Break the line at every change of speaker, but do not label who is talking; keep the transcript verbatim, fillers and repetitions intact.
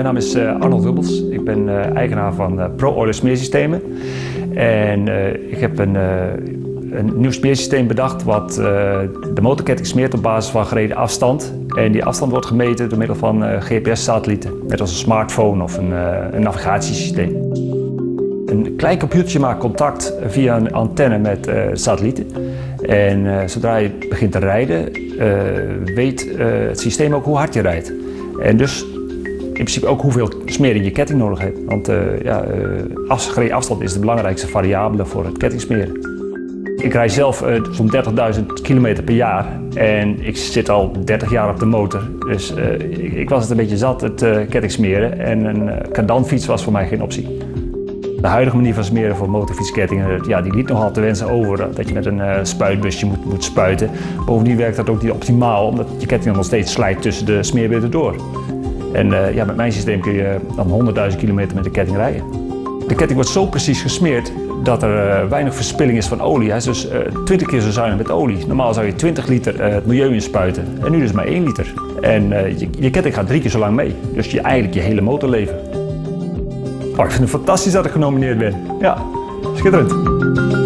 mijn naam is uh, Arnold Hubbels. Ik ben uh, eigenaar van uh, Pro Oiler Smeersystemen. En uh, ik heb een, uh, een nieuw smeersysteem bedacht wat uh, de motorketting smeert op basis van gereden afstand. En die afstand wordt gemeten door middel van uh, G P S-satellieten, net als een smartphone of een, uh, een navigatiesysteem. Een klein computertje maakt contact via een antenne met uh, satellieten. En uh, zodra je begint te rijden, uh, weet uh, het systeem ook hoe hard je rijdt. En dus in principe ook hoeveel smeer in je ketting nodig hebt. Want uh, ja, uh, gereden afstand is de belangrijkste variabele voor het kettingsmeren. Ik rijd zelf uh, zo'n dertigduizend kilometer per jaar en ik zit al dertig jaar op de motor. Dus uh, ik, ik was het een beetje zat, het uh, kettingsmeren. En een uh, kardanfiets was voor mij geen optie. De huidige manier van smeren voor motorfietskettingen, ja, die liet nogal te wensen over. Dat je met een uh, spuitbusje moet, moet spuiten. Bovendien werkt dat ook niet optimaal, omdat je ketting dan nog steeds slijt tussen de smeerbitten door. En uh, ja, met mijn systeem kun je dan honderdduizend kilometer met de ketting rijden. De ketting wordt zo precies gesmeerd dat er uh, weinig verspilling is van olie. Hij is dus uh, twintig keer zo zuinig met olie. Normaal zou je twintig liter uh, het milieu inspuiten en nu dus maar één liter. En uh, je, je ketting gaat drie keer zo lang mee. Dus je, eigenlijk je hele motorleven. Oh, ik vind het fantastisch dat ik genomineerd ben. Ja, schitterend.